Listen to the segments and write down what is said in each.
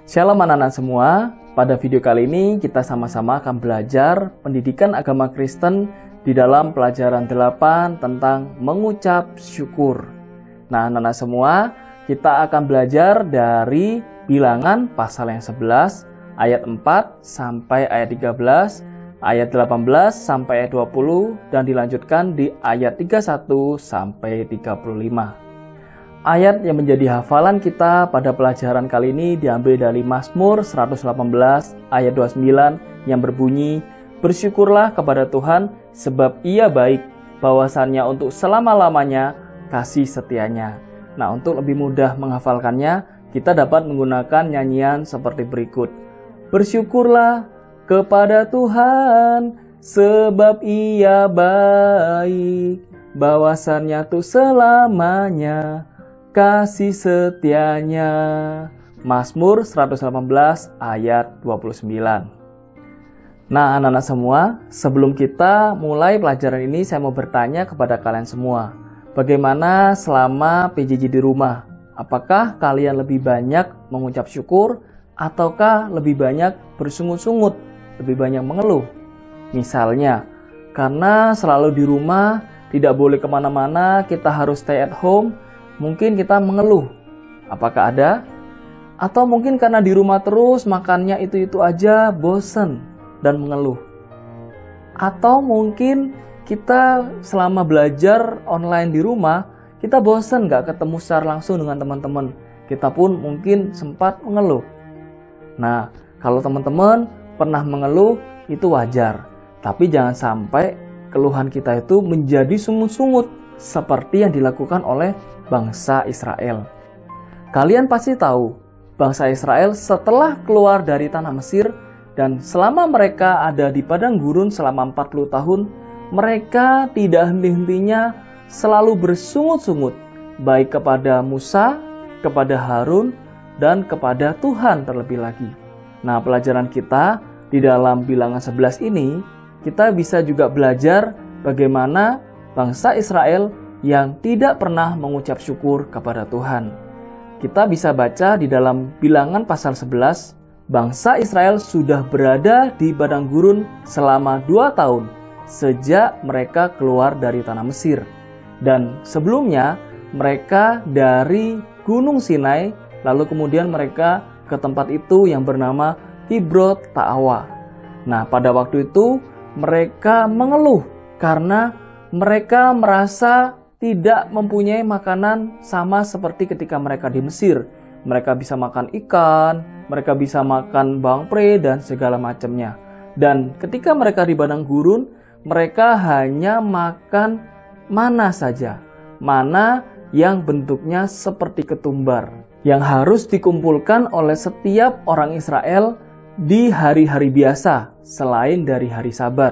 Shalom anak-anak semua, pada video kali ini kita sama-sama akan belajar pendidikan agama Kristen di dalam pelajaran 8 tentang mengucap syukur. Nah anak-anak semua, kita akan belajar dari Bilangan pasal yang 11, ayat 4 sampai ayat 13, ayat 18 sampai ayat 20, dan dilanjutkan di ayat 31 sampai 35. Ayat yang menjadi hafalan kita pada pelajaran kali ini diambil dari Mazmur 118 ayat 29 yang berbunyi, "Bersyukurlah kepada Tuhan sebab Ia baik, bahwasannya untuk selama-lamanya kasih setianya." Nah, untuk lebih mudah menghafalkannya, kita dapat menggunakan nyanyian seperti berikut. Bersyukurlah kepada Tuhan sebab Ia baik, bahwasannya untuk selamanya kasih setianya. Mazmur 118 ayat 29. Nah anak-anak semua, sebelum kita mulai pelajaran ini, saya mau bertanya kepada kalian semua. Bagaimana selama PJJ di rumah? Apakah kalian lebih banyak mengucap syukur ataukah lebih banyak bersungut-sungut, lebih banyak mengeluh? Misalnya, karena selalu di rumah, tidak boleh kemana-mana, kita harus stay at home, mungkin kita mengeluh. Apakah ada? Atau mungkin karena di rumah terus makannya itu-itu aja, bosen dan mengeluh. Atau mungkin kita selama belajar online di rumah, kita bosen gak ketemu secara langsung dengan teman-teman. Kita pun mungkin sempat mengeluh. Nah, kalau teman-teman pernah mengeluh, itu wajar. Tapi jangan sampai keluhan kita itu menjadi sungut-sungut seperti yang dilakukan oleh bangsa Israel. Kalian pasti tahu, bangsa Israel setelah keluar dari tanah Mesir dan selama mereka ada di padang gurun selama 40 tahun, mereka tidak henti-hentinya selalu bersungut-sungut, baik kepada Musa, kepada Harun, dan kepada Tuhan terlebih lagi. Nah, pelajaran kita di dalam Bilangan 11 ini, kita bisa juga belajar bagaimana bangsa Israel yang tidak pernah mengucap syukur kepada Tuhan. Kita bisa baca di dalam Bilangan pasal 11, bangsa Israel sudah berada di padang gurun selama 2 tahun sejak mereka keluar dari tanah Mesir. Dan sebelumnya mereka dari Gunung Sinai, lalu kemudian mereka ke tempat itu yang bernama Kibrot Ta'awa. Nah, pada waktu itu mereka mengeluh karena mereka merasa tidak mempunyai makanan sama seperti ketika mereka di Mesir. Mereka bisa makan ikan, mereka bisa makan bawang pre dan segala macamnya. Dan ketika mereka di padang gurun, mereka hanya makan mana saja. Mana yang bentuknya seperti ketumbar, yang harus dikumpulkan oleh setiap orang Israel di hari-hari biasa selain dari hari Sabat.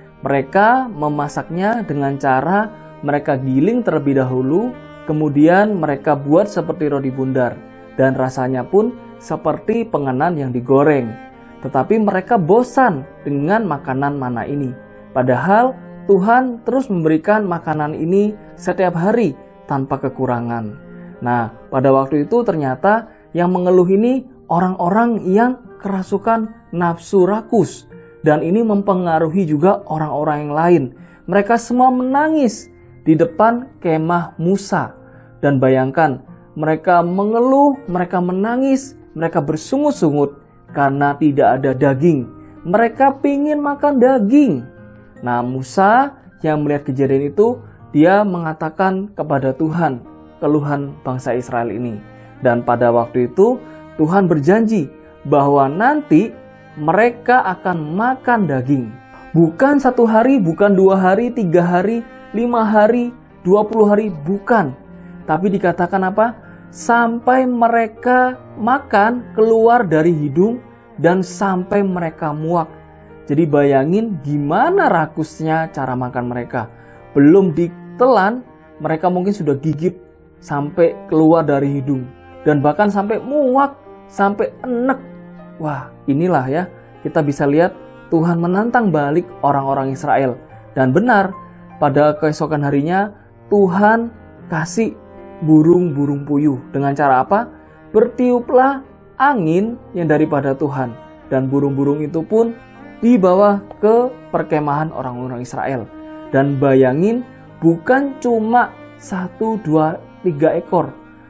Mereka memasaknya dengan cara mereka giling terlebih dahulu, kemudian mereka buat seperti roti bundar, dan rasanya pun seperti penganan yang digoreng. Tetapi mereka bosan dengan makanan mana ini. Padahal Tuhan terus memberikan makanan ini setiap hari tanpa kekurangan. Nah, pada waktu itu ternyata yang mengeluh ini orang-orang yang kerasukan nafsu rakus. Dan ini mempengaruhi juga orang-orang yang lain. Mereka semua menangis di depan kemah Musa. Dan bayangkan, mereka mengeluh, mereka menangis, mereka bersungut-sungut karena tidak ada daging. Mereka ingin makan daging. Nah, Musa yang melihat kejadian itu, dia mengatakan kepada Tuhan keluhan bangsa Israel ini. Dan pada waktu itu, Tuhan berjanji bahwa nanti mereka akan makan daging. Bukan 1 hari, bukan 2 hari, 3 hari, 5 hari, 20 hari, bukan. Tapi dikatakan apa? Sampai mereka makan keluar dari hidung dan sampai mereka muak. Jadi bayangin gimana rakusnya cara makan mereka. Belum ditelan, mereka mungkin sudah gigit sampai keluar dari hidung. Dan bahkan sampai muak, sampai enek. Wah, inilah ya, kita bisa lihat Tuhan menantang balik orang-orang Israel. Dan benar, pada keesokan harinya Tuhan kasih burung-burung puyuh. Dengan cara apa? Bertiuplah angin yang daripada Tuhan. Dan burung-burung itu pun dibawa ke perkemahan orang-orang Israel. Dan bayangin, bukan cuma 1, 2, 3 ekor.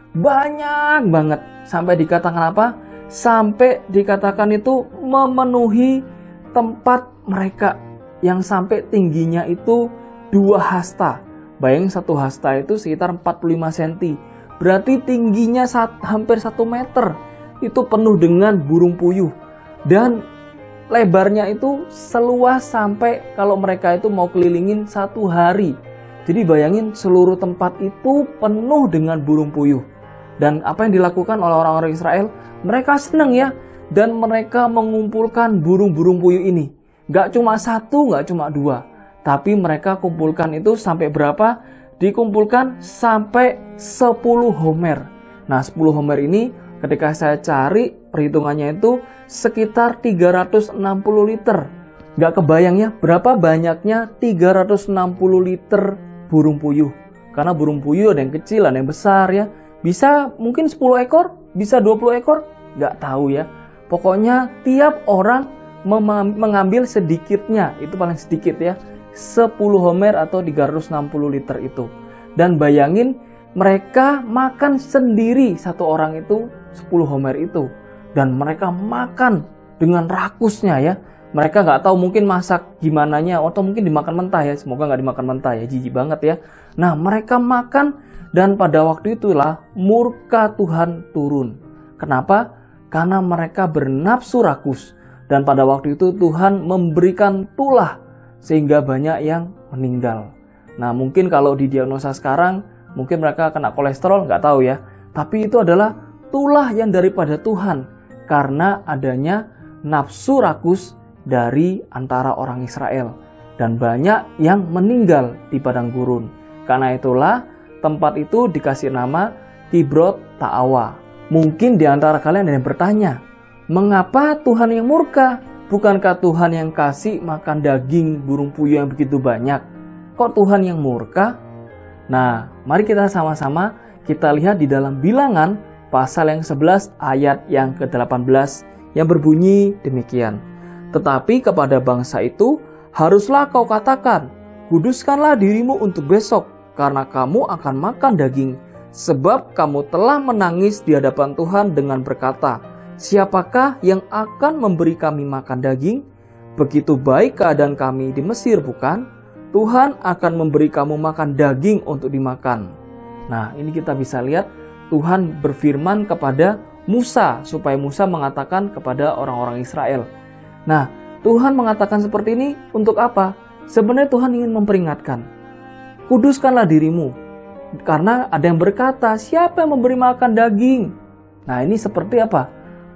Banyak banget. Sampai dikatakan apa? Sampai dikatakan itu memenuhi tempat mereka. Yang sampai tingginya itu 2 hasta. Bayangin 1 hasta itu sekitar 45 cm. Berarti tingginya hampir 1 meter. Itu penuh dengan burung puyuh. Dan lebarnya itu seluas sampai kalau mereka itu mau kelilingin 1 hari. Jadi bayangin seluruh tempat itu penuh dengan burung puyuh. Dan apa yang dilakukan oleh orang-orang Israel? Mereka senang ya. Dan mereka mengumpulkan burung-burung puyuh ini. Gak cuma 1, gak cuma 2. Tapi mereka kumpulkan itu sampai berapa? Dikumpulkan sampai 10 homer. Nah 10 homer ini ketika saya cari perhitungannya itu sekitar 360 liter. Gak kebayang ya berapa banyaknya 360 liter burung puyuh. Karena burung puyuh ada yang kecil, ada yang besar ya. Bisa mungkin 10 ekor, bisa 20 ekor, gak tahu ya. Pokoknya tiap orang mengambil sedikitnya, itu paling sedikit ya. 10 homer atau 360 liter itu. Dan bayangin mereka makan sendiri satu orang itu 10 homer itu. Dan mereka makan dengan rakusnya ya. Mereka nggak tahu mungkin masak gimananya atau mungkin dimakan mentah ya. Semoga nggak dimakan mentah ya, jijik banget ya. Nah mereka makan dan pada waktu itulah murka Tuhan turun. Kenapa? Karena mereka bernafsu rakus. Dan pada waktu itu Tuhan memberikan tulah sehingga banyak yang meninggal. Nah mungkin kalau didiagnosa sekarang, mungkin mereka kena kolesterol, nggak tahu ya. Tapi itu adalah tulah yang daripada Tuhan. Karena adanya nafsu rakus dari antara orang Israel. Dan banyak yang meninggal di padang gurun. Karena itulah tempat itu dikasih nama Kibrot Ta'awa. Mungkin di antara kalian ada yang bertanya, mengapa Tuhan yang murka? Bukankah Tuhan yang kasih makan daging burung puyuh yang begitu banyak? Kok Tuhan yang murka? Nah, mari kita sama-sama kita lihat di dalam Bilangan pasal yang 11 ayat yang ke-18 yang berbunyi demikian. Tetapi kepada bangsa itu haruslah kau katakan, kuduskanlah dirimu untuk besok, karena kamu akan makan daging, sebab kamu telah menangis di hadapan Tuhan dengan berkata, siapakah yang akan memberi kami makan daging? Begitu baik keadaan kami di Mesir bukan? Tuhan akan memberi kamu makan daging untuk dimakan. Nah ini kita bisa lihat Tuhan berfirman kepada Musa supaya Musa mengatakan kepada orang-orang Israel. Nah Tuhan mengatakan seperti ini untuk apa? Sebenarnya Tuhan ingin memperingatkan. Kuduskanlah dirimu. Karena ada yang berkata, siapa yang memberi makan daging? Nah ini seperti apa?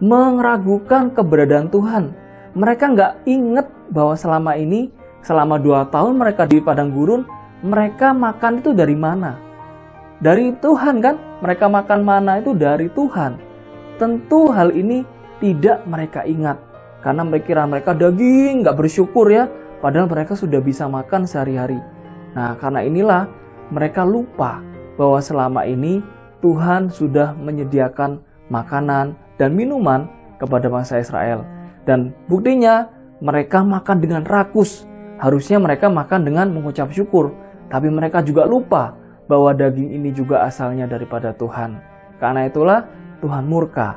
Meragukan keberadaan Tuhan. Mereka nggak ingat bahwa selama ini, selama 2 tahun mereka di padang gurun, mereka makan itu dari mana? Dari Tuhan kan? Mereka makan mana itu dari Tuhan. Tentu hal ini tidak mereka ingat. Karena mereka daging, nggak bersyukur ya. Padahal mereka sudah bisa makan sehari-hari. Nah karena inilah mereka lupa bahwa selama ini Tuhan sudah menyediakan makanan dan minuman kepada bangsa Israel. Dan buktinya mereka makan dengan rakus. Harusnya mereka makan dengan mengucap syukur. Tapi mereka juga lupa bahwa daging ini juga asalnya daripada Tuhan. Karena itulah Tuhan murka.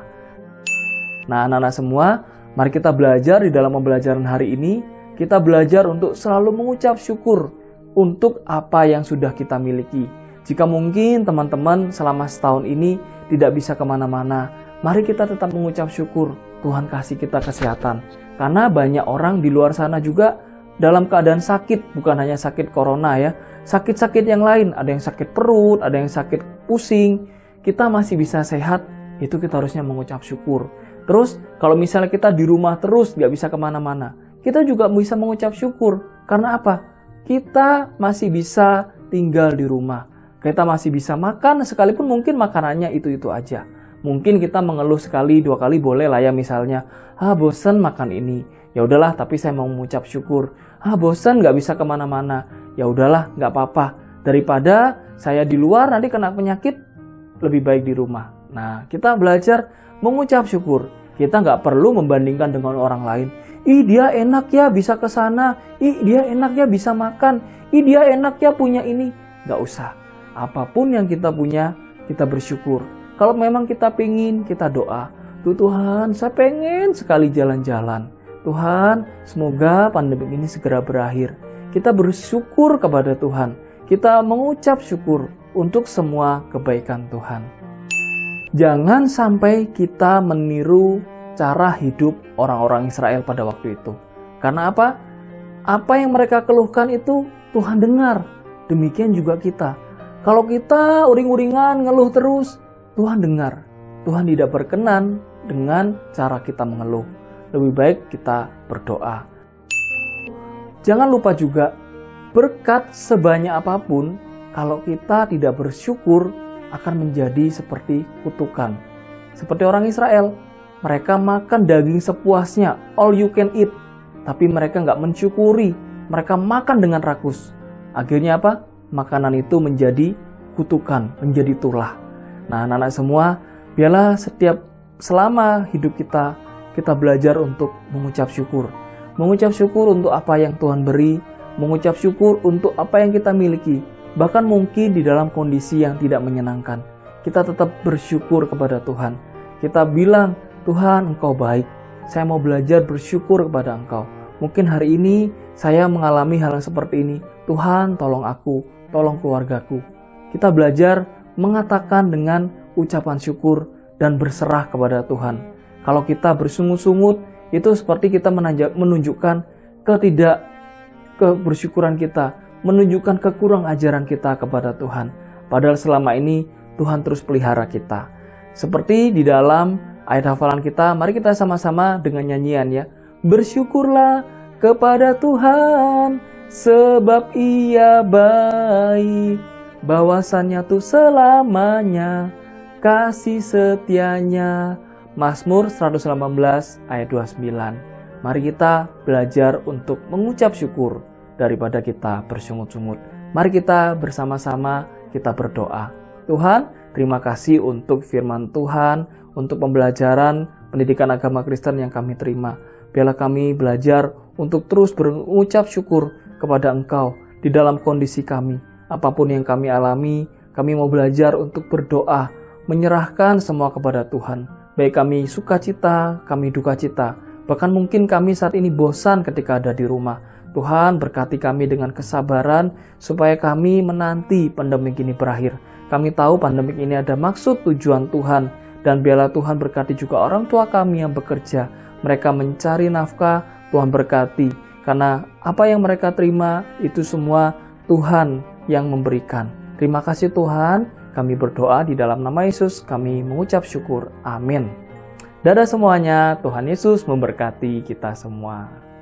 Nah anak-anak semua, mari kita belajar di dalam pembelajaran hari ini. Kita belajar untuk selalu mengucap syukur untuk apa yang sudah kita miliki. Jika mungkin teman-teman selama setahun ini tidak bisa kemana-mana, mari kita tetap mengucap syukur Tuhan kasih kita kesehatan. Karena banyak orang di luar sana juga dalam keadaan sakit, bukan hanya sakit corona ya. Sakit-sakit yang lain, ada yang sakit perut, ada yang sakit pusing. Kita masih bisa sehat, itu kita harusnya mengucap syukur. Terus kalau misalnya kita di rumah terus gak bisa kemana-mana, kita juga bisa mengucap syukur. Karena apa? Kita masih bisa tinggal di rumah. Kita masih bisa makan, sekalipun mungkin makanannya itu-itu aja. Mungkin kita mengeluh sekali, 2 kali boleh lah ya misalnya. Bosan makan ini. Ya udahlah, tapi saya mau mengucap syukur. Bosan nggak bisa kemana-mana. Ya udahlah, nggak apa-apa. Daripada saya di luar nanti kena penyakit, lebih baik di rumah. Nah, kita belajar mengucap syukur. Kita nggak perlu membandingkan dengan orang lain. Ih, dia enak ya bisa ke sana. Ih, dia enak ya bisa makan. Ih, dia enak ya punya ini. Nggak usah. Apapun yang kita punya, kita bersyukur. Kalau memang kita pengen, kita doa. Tuhan, saya pengen sekali jalan-jalan. Tuhan, semoga pandemi ini segera berakhir. Kita bersyukur kepada Tuhan. Kita mengucap syukur untuk semua kebaikan Tuhan. Jangan sampai kita meniru cara hidup orang-orang Israel pada waktu itu. Karena apa? Apa yang mereka keluhkan itu Tuhan dengar. Demikian juga kita. Kalau kita uring-uringan ngeluh terus, Tuhan dengar. Tuhan tidak berkenan dengan cara kita mengeluh. Lebih baik kita berdoa. Jangan lupa juga, berkat sebanyak apapun, kalau kita tidak bersyukur, akan menjadi seperti kutukan. Seperti orang Israel, mereka makan daging sepuasnya, all you can eat. Tapi mereka nggak mensyukuri, mereka makan dengan rakus. Akhirnya apa? Makanan itu menjadi kutukan, menjadi tulah. Nah, anak-anak semua, biarlah selama hidup kita belajar untuk mengucap syukur. Mengucap syukur untuk apa yang Tuhan beri, mengucap syukur untuk apa yang kita miliki. Bahkan mungkin di dalam kondisi yang tidak menyenangkan, kita tetap bersyukur kepada Tuhan. Kita bilang, Tuhan, Engkau baik. Saya mau belajar bersyukur kepada Engkau. Mungkin hari ini saya mengalami hal yang seperti ini. Tuhan, tolong aku, tolong keluargaku. Kita belajar mengatakan dengan ucapan syukur dan berserah kepada Tuhan. Kalau kita bersungut-sungut, itu seperti kita menunjukkan kebersyukuran kita, menunjukkan kekurang ajaran kita kepada Tuhan. Padahal selama ini Tuhan terus pelihara kita. Seperti di dalam ayat hafalan kita, mari kita sama-sama dengan nyanyian ya. Bersyukurlah kepada Tuhan, sebab Ia baik. Bahwasannya tuh selamanya, kasih setianya. Mazmur 118 ayat 29. Mari kita belajar untuk mengucap syukur daripada kita bersungut-sungut. Mari kita bersama-sama kita berdoa. Tuhan, terima kasih untuk firman Tuhan, untuk pembelajaran pendidikan agama Kristen yang kami terima. Biarlah kami belajar untuk terus berucap syukur kepada Engkau di dalam kondisi kami. Apapun yang kami alami, kami mau belajar untuk berdoa, menyerahkan semua kepada Tuhan. Baik kami sukacita, kami dukacita. Bahkan mungkin kami saat ini bosan ketika ada di rumah. Tuhan berkati kami dengan kesabaran supaya kami menanti pandemi ini berakhir. Kami tahu pandemi ini ada maksud tujuan Tuhan. Dan biarlah Tuhan berkati juga orang tua kami yang bekerja. Mereka mencari nafkah, Tuhan berkati. Karena apa yang mereka terima itu semua Tuhan yang memberikan. Terima kasih Tuhan. Kami berdoa di dalam nama Yesus. Kami mengucap syukur. Amin. Dadah semuanya. Tuhan Yesus memberkati kita semua.